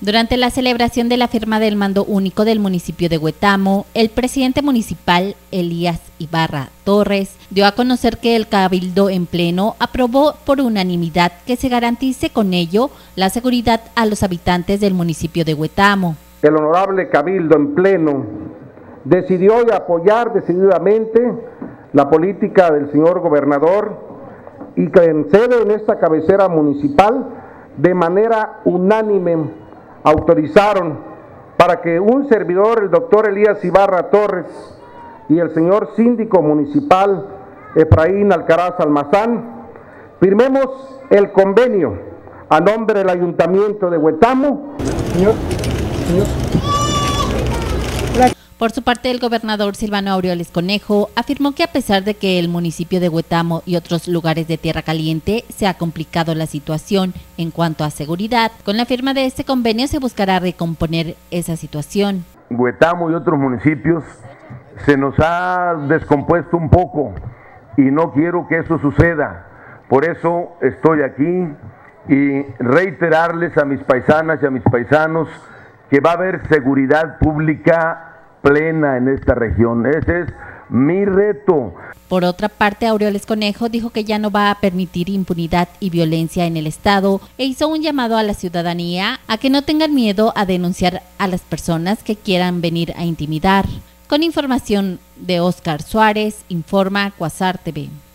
Durante la celebración de la firma del mando único del municipio de Huetamo, el presidente municipal, Elías Ibarra Torres, dio a conocer que el Cabildo en pleno aprobó por unanimidad que se garantice con ello la seguridad a los habitantes del municipio de Huetamo. El honorable Cabildo en pleno decidió apoyar decididamente la política del señor gobernador y que en sede en esta cabecera municipal de manera unánime autorizaron para que un servidor, el doctor Elías Ibarra Torres, y el señor síndico municipal Efraín Alcaraz Almazán, firmemos el convenio a nombre del Ayuntamiento de Huetamo. Señor. Por su parte, el gobernador Silvano Aureoles Conejo afirmó que a pesar de que el municipio de Huetamo y otros lugares de Tierra Caliente se ha complicado la situación en cuanto a seguridad, con la firma de este convenio se buscará recomponer esa situación. Huetamo y otros municipios se nos ha descompuesto un poco y no quiero que eso suceda. Por eso estoy aquí y reiterarles a mis paisanas y a mis paisanos que va a haber seguridad pública plena en esta región. Ese es mi reto. Por otra parte, Aureoles Conejo dijo que ya no va a permitir impunidad y violencia en el estado e hizo un llamado a la ciudadanía a que no tengan miedo a denunciar a las personas que quieran venir a intimidar. Con información de Óscar Suárez, informa Cuasar TV.